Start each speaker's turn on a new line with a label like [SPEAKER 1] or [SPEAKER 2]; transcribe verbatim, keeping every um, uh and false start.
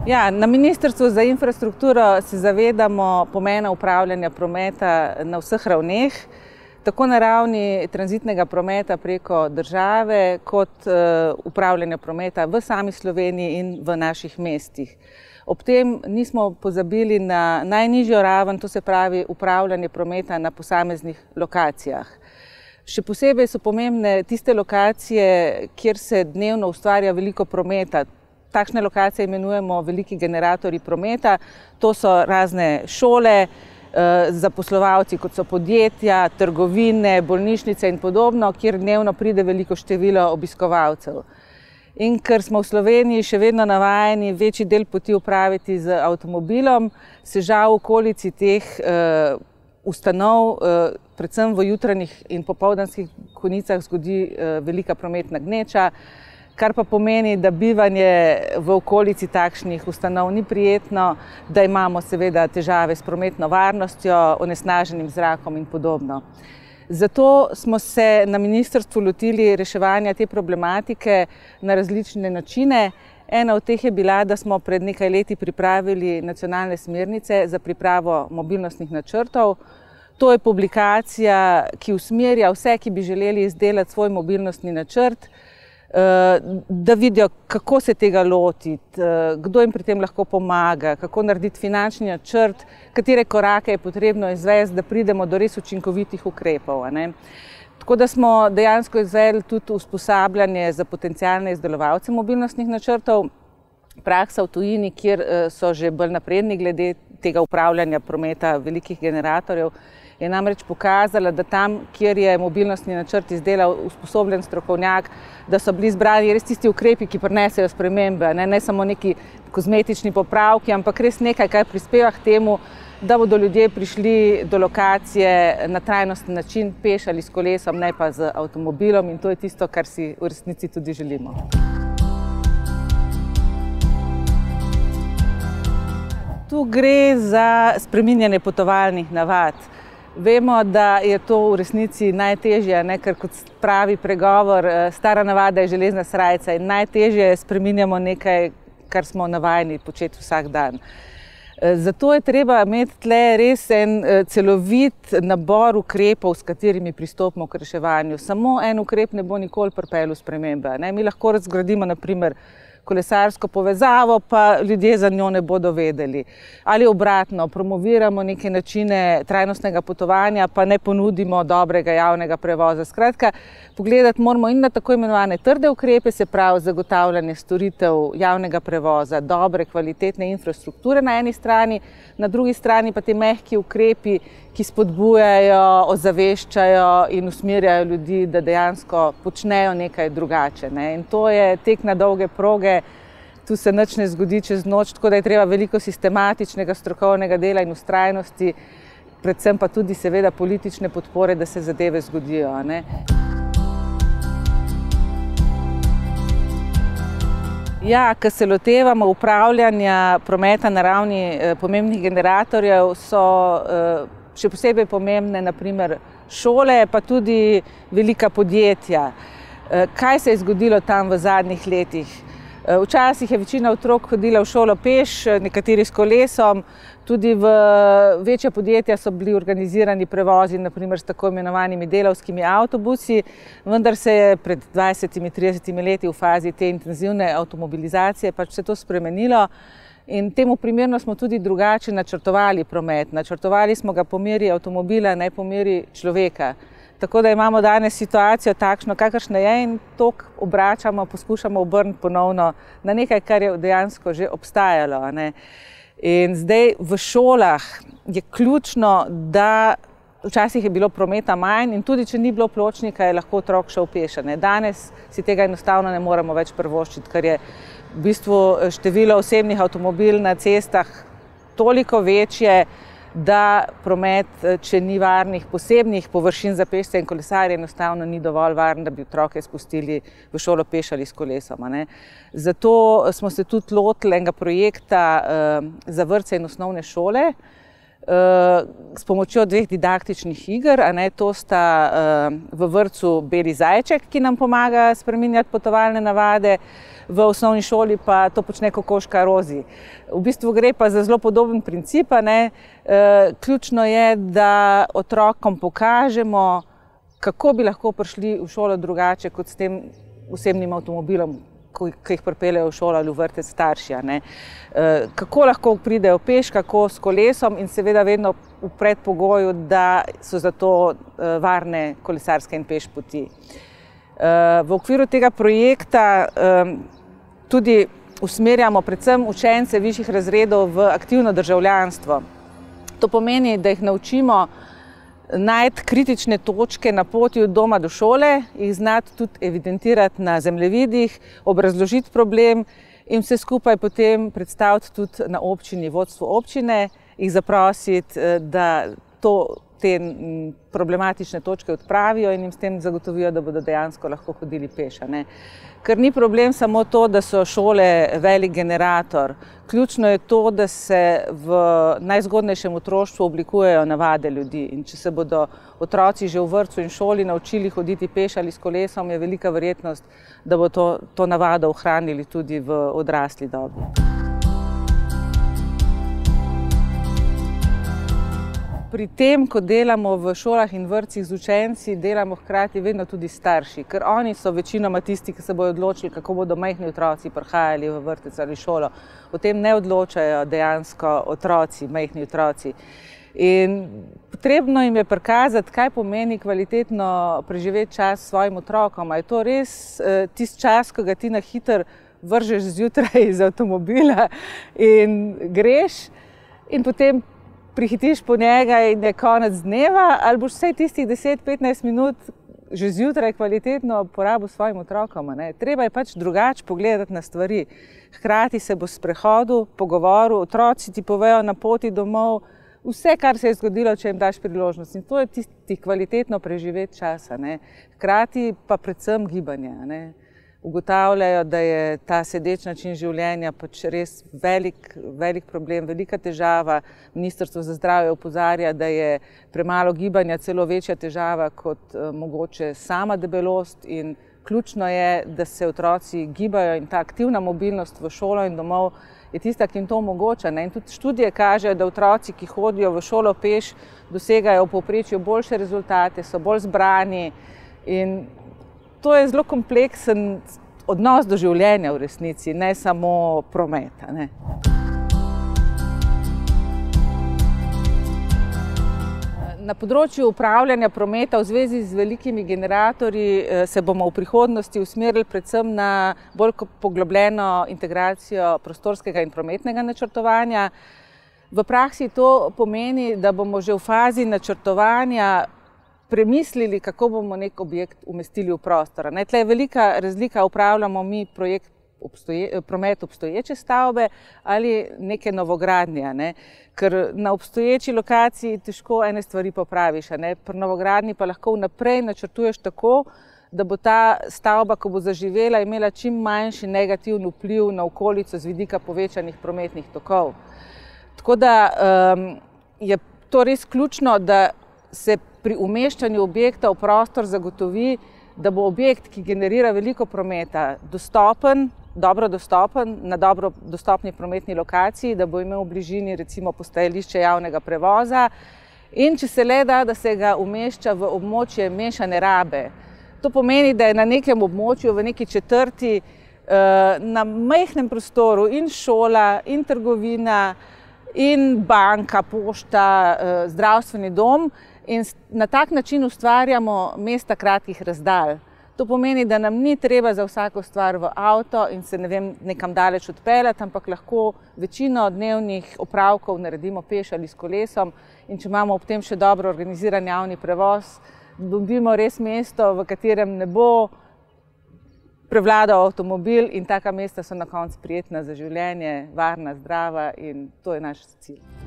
[SPEAKER 1] Ja, na Ministrstvu za infrastrukturo se zavedamo pomena upravljanja prometa na vseh ravneh, tako na ravni tranzitnega prometa preko države, kot upravljanja prometa v sami Sloveniji in v naših mestih. Ob tem nismo pozabili na najnižjo raven, to se pravi upravljanje prometa na posameznih lokacijah. Še posebej so pomembne tiste lokacije, kjer se dnevno ustvarja veliko prometa. Takšne lokacije imenujemo veliki generatorji prometa. To so razne šole, zaposlovalci, kot so podjetja, trgovine, bolnišnice in podobno, kjer dnevno pride veliko število obiskovalcev. In ker smo v Sloveniji še vedno navajeni večji del poti opraviti z avtomobilom, se žal v okolici teh ustanov, predvsem v jutranjih in popoldanskih konicah, zgodi velika prometna gneča, kar pa pomeni, da bivanje v okolici takšnih ustanov ni prijetno, da imamo seveda težave s prometno varnostjo, onesnaženim zrakom in podobno. Zato smo se na ministrstvu lotili reševanja te problematike na različne načine. Ena od teh je bila, da smo pred nekaj leti pripravili nacionalne smernice za pripravo mobilnostnih načrtov. To je publikacija, ki usmerja vse, ki bi želeli izdelati svoj mobilnostni načrt, da vidijo, kako se tega lotiti, kdo jim pri tem lahko pomaga, kako narediti finančni načrt, katere korake je potrebno izvesti, da pridemo do res učinkovitih ukrepov. Tako da smo dejansko izvedli tudi usposabljanje za potencialne izdelovalce mobilnostnih načrtov, praksa v tujini, kjer so že bolj napredni glede tega upravljanja prometa velikih generatorjev, je namreč pokazala, da tam, kjer je mobilnostni načrt izdelal usposobljen strokovnjak, da so bili izbrani res tisti ukrepi, ki prinesejo spremembe, ne, ne samo neki kozmetični popravki, ampak res nekaj, kar prispeva k temu, da bodo ljudje prišli do lokacije na trajnosten način, peš ali s kolesom, ne pa z avtomobilom, in to je tisto, kar si v resnici tudi želimo. Tu gre za spreminjanje potovalnih navad. Vemo, da je to v resnici najtežje, ne, ker kot pravi pregovor, stara navada je železna srajca in najtežje spreminjamo nekaj, kar smo navajeni početi vsak dan. Zato je treba imeti tle res en celovit nabor ukrepov, s katerimi pristopimo k reševanju. Samo en ukrep ne bo nikoli pripeljal spremembe. Mi lahko razgradimo na primer kolesarsko povezavo, pa ljudje za njo ne bodo vedeli. Ali obratno, promoviramo neke načine trajnostnega potovanja, pa ne ponudimo dobrega javnega prevoza. Skratka, pogledati moramo in na tako imenovane trde ukrepe, se pravi zagotavljanje storitev javnega prevoza, dobre, kvalitetne infrastrukture na eni strani, na drugi strani pa te mehki ukrepi, ki spodbujajo, ozaveščajo in usmerjajo ljudi, da dejansko počnejo nekaj drugače. In to je tek na dolge proge, tu se nič ne zgodi čez noč, tako da je treba veliko sistematičnega, strokovnega dela in vztrajnosti, predvsem pa tudi seveda politične podpore, da se zadeve zgodijo. Ja, ko se lotevamo upravljanja prometa na ravni pomembnih generatorjev, so še posebej pomembne na primer šole, pa tudi velika podjetja. Kaj se je zgodilo tam v zadnjih letih? Včasih je večina otrok hodila v šolo peš, nekateri s kolesom, tudi v večja podjetja so bili organizirani prevozi, na primer s tako imenovanimi delavskimi avtobusi, vendar se je pred dvajsetimi, tridesetimi leti v fazi te intenzivne avtomobilizacije pač se to spremenilo. In temu primerno smo tudi drugače načrtovali promet. Načrtovali smo ga po meri avtomobila, ne po meri človeka. Tako da imamo danes situacijo takšno, kakršna je, in to obračamo, poskušamo obrniti ponovno na nekaj, kar je dejansko že obstajalo. In zdaj v šolah je ključno, da včasih je bilo prometa manj in tudi, če ni bilo pločnika, je lahko otrok šel peš. Danes si tega enostavno ne moremo več privoščiti, ker je v bistvu število osebnih avtomobil na cestah toliko večje, da promet, če ni varnih posebnih površin za pešce in kolesarje, enostavno ni dovolj varen, da bi otroke spustili v šolo peš ali s kolesom. Zato smo se tudi lotili enega projekta za vrtce in osnovne šole s pomočjo dveh didaktičnih iger. To sta v vrtcu Beli zajček, ki nam pomaga spreminjati potovalne navade, v osnovni šoli pa to počne kokoška Rozi. V bistvu gre pa za zelo podoben princip, ne. Ključno je, da otrokom pokažemo, kako bi lahko prišli v šolo drugače kot s tem osebnim avtomobilom, ki jih pripeljejo v šolo ali v vrtec starši. Ne. Kako lahko pridejo peš, kako s kolesom in seveda vedno v predpogoju, da so za to varne kolesarske in peš poti. V okviru tega projekta tudi usmerjamo predvsem učence višjih razredov v aktivno državljanstvo. To pomeni, da jih naučimo najti kritične točke na poti od doma do šole, jih znati tudi evidentirati na zemljevidih, obrazložiti problem in vse skupaj potem predstaviti tudi na občini, vodstvu občine, jih zaprositi, da to, te problematične točke odpravijo in jim s tem zagotovijo, da bodo dejansko lahko hodili peš. Ker ni problem samo to, da so šole velik generator. Ključno je to, da se v najzgodnejšem otroštvu oblikujejo navade ljudi. In če se bodo otroci že v vrtcu in šoli naučili hoditi peš ali s kolesom, je velika verjetnost, da bo to, to navado ohranili tudi v odrasli dobi. Pri tem, ko delamo v šolah in vrtcih z učenci, delamo hkrati vedno tudi starši, ker oni so večinoma tisti, ki se bodo odločili, kako bodo majhni otroci prihajali v vrtec ali šolo. O tem ne odločajo dejansko otroci, majhni otroci. In potrebno jim je prikazati, kaj pomeni kvalitetno preživeti čas s svojim otrokom. A je to res tisti čas, ko ga ti na hitro vržeš zjutraj iz avtomobila in greš in potem prihitiš po njega in je konec dneva, ali boš vsaj tistih deset do petnajst minut že zjutraj kvalitetno porabil s svojim otrokom. Ne? Treba je pač drugače pogledati na stvari. Hkrati se bo sprehodil, pogovoril, otroci ti povejo na poti domov vse, kar se je zgodilo, če jim daš priložnost. In to je tisti kvalitetno preživeti časa. Ne? Hkrati pa predvsem gibanje. Ne? Ugotavljajo, da je ta sedeč način življenja pač res velik, velik problem, velika težava. Ministrstvo za zdravje opozarja, da je premalo gibanja celo večja težava kot mogoče sama debelost in ključno je, da se otroci gibajo in ta aktivna mobilnost v šolo in domov je tista, ki jim to omogoča. Ne? In tudi študije kažejo, da otroci, ki hodijo v šolo peš, dosegajo v povprečju boljše rezultate, so bolj zbrani in to je zelo kompleksen odnos do življenja v resnici, ne samo prometa. Ne. Na področju upravljanja prometa v zvezi z velikimi generatorji se bomo v prihodnosti usmerili predvsem na bolj poglobljeno integracijo prostorskega in prometnega načrtovanja. V praksi to pomeni, da bomo že v fazi načrtovanja premislili, kako bomo nek objekt umestili v prostor. Tle je velika razlika, upravljamo mi projekt obstoje, promet obstoječe stavbe ali neke novogradnje. Ne? Ker na obstoječi lokaciji težko ene stvari popraviš. Ne? Pri novogradnji pa lahko vnaprej načrtuješ tako, da bo ta stavba, ko bo zaživela, imela čim manjši negativni vpliv na okolico z vidika povečanih prometnih tokov. Tako da um, je to res ključno, da se pri umeščanju objekta v prostor zagotovi, da bo objekt, ki generira veliko prometa, dostopen, dobro dostopen na dobro dostopni prometni lokaciji, da bo imel v bližini recimo postajališče javnega prevoza in če se le da, da se ga umešča v območje mešane rabe. To pomeni, da je na nekem območju, v neki četrti, na majhnem prostoru in šola, in trgovina, in banka, pošta, zdravstveni dom, in na tak način ustvarjamo mesta kratkih razdalj. To pomeni, da nam ni treba za vsako stvar v avto in se ne vem, nekam daleč odpeljati, ampak lahko večino dnevnih opravkov naredimo peš ali s kolesom in če imamo ob tem še dobro organiziran javni prevoz, dobimo res mesto, v katerem ne bo prevladal avtomobil in taka mesta so na koncu prijetna za življenje, varna, zdrava in to je naš cilj.